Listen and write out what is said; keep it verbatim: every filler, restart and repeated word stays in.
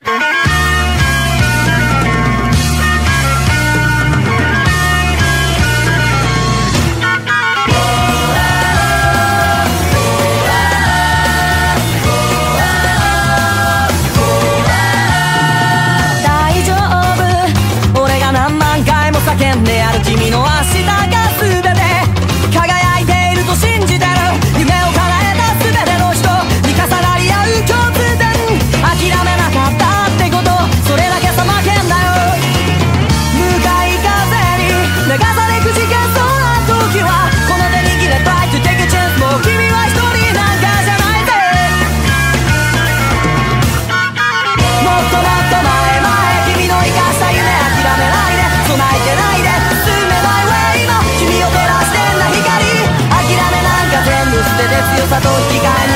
叫んである君の明日が全て輝いていると信じてる夢を叶えた全ての人に重なり合う共通点諦めなかったってことそれだけさ負けんだよ向かい風に流されくじけそうな時はこの手握れ Try to take a chance もう君は一人なんかじゃないぜもっともっと前前君の生かした夢諦めないで備えてないで進めない way 今君を照らしてんだ光諦めなんか全部捨てて強さと引き換えに